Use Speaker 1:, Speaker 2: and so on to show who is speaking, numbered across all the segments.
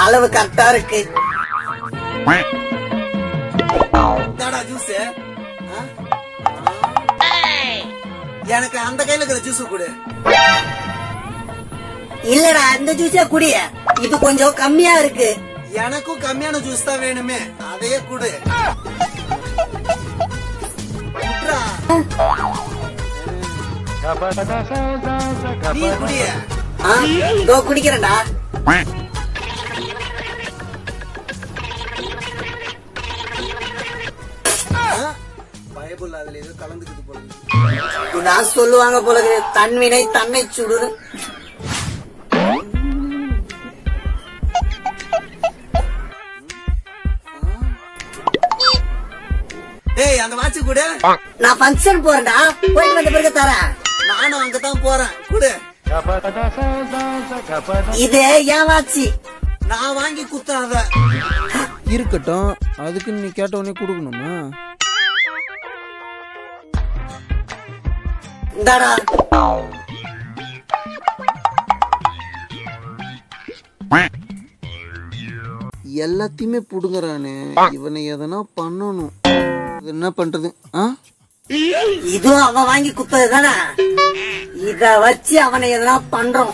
Speaker 1: அளவு கரெக்டா இருக்கு.
Speaker 2: ஜூஸ் எனக்கு அந்த கையில இருக்கிற ஜூஸ் கொடு.
Speaker 1: இல்லடா அந்த ஜூஸே குடிய, இது கொஞ்சம் கம்மியா இருக்கு.
Speaker 2: எனக்கும் கம்மியான ஜூஸ் தான் வேணுமே, அதையே குடு. நீ குடிய.
Speaker 1: இதோ குடிக்கிறேன்டா.
Speaker 2: பைபிள் அதுல ஏதோ கலந்துக்குது போல.
Speaker 1: நான் சொல்லுவாங்க போல தன்வினை தன்னை சுடு.
Speaker 2: ஏய் அந்த வாட்சி கூட.
Speaker 1: நான் ஃபங்க்ஷன் போறேன்டா, போயிட்டு வந்த பிறகு தரேன்.
Speaker 2: நானும் அங்கதான் போறேன், குடு.
Speaker 1: இது ஏன் வாட்சி?
Speaker 2: நான் வாங்கி குத்தாத. இருக்கட்டும், அதுக்கு நீ கேட்ட உடனே குடுக்கணுமா?
Speaker 1: இந்தாடா.
Speaker 2: எல்லாத்தையுமே புடுங்கறானே, இவனை எதனா பண்ணணும். என்ன பண்றது?
Speaker 1: இதுவும் அவன் வாங்கி குத்தது தானே, இத வச்சு அவனை எதனா பண்றோம்.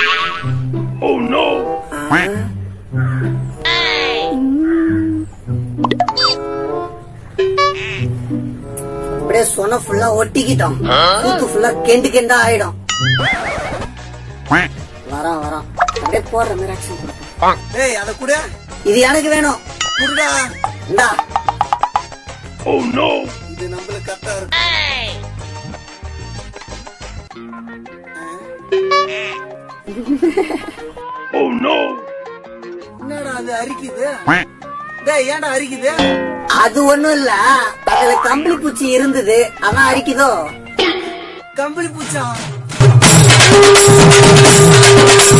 Speaker 1: அப்படியே சொன்ன ஃபுல்லா ஒட்டிக்கிட்டோம், கூத்து ஃபுல்லா கெண்டு கெண்டா ஆயிடும். வரான் வரான், அப்படியே போடுற மாதிரி ஆக்ஷன் கொடுப்போம்.
Speaker 2: ஏய் அத கூட.
Speaker 1: இது எனக்கு வேணும்,
Speaker 2: குடுடா.
Speaker 1: இந்தா.
Speaker 2: இது நம்மள கரெக்டா இருக்கு. என்னடா அது அரிக்குது? டேய் ஏன்டா அரிக்குது?
Speaker 1: அது ஒண்ணும் இல்ல, அதுல கம்பளி பூச்சி இருந்தது, அதான் அரிக்குதோ.
Speaker 2: கம்பளி பூச்சா?